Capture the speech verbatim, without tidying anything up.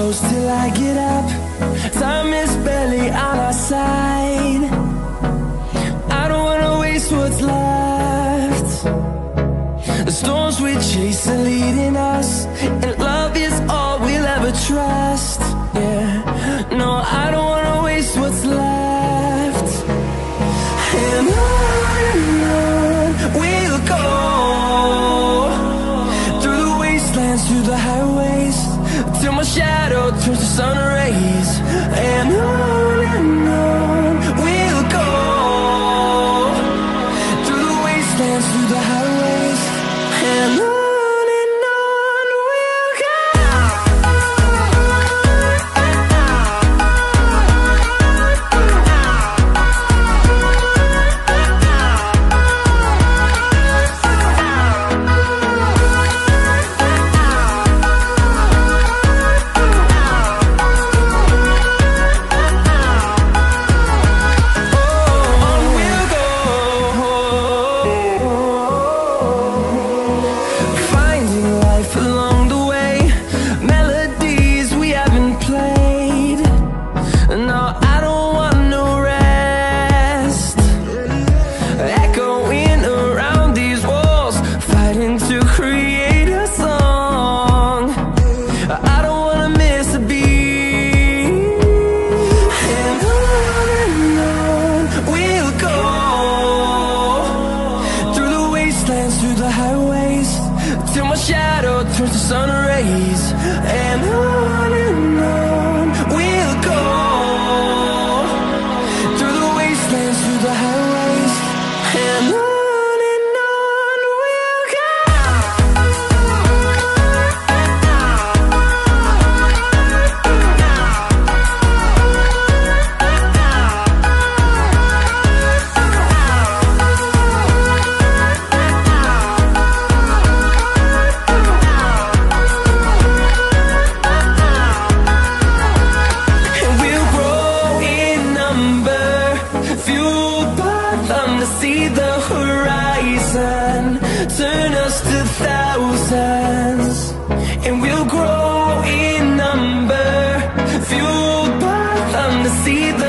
close till I get up. Time is barely on our side. I don't wanna waste what's left. The storms we chase are leading us, and love is all we'll ever trust. Yeah, no, I don't wanna waste what's left. And on and on we'll go, through the wastelands, through the highways, till my shadow turns to sun rays. And on and on we'll go, through the wastelands, through the highways, and on. Through the highways, till my shadow turns to sun rays. And on and on we'll go, through the wastelands, through the highways, and on. See the horizon turn us to thousands, and we'll grow in number, fueled by them to see the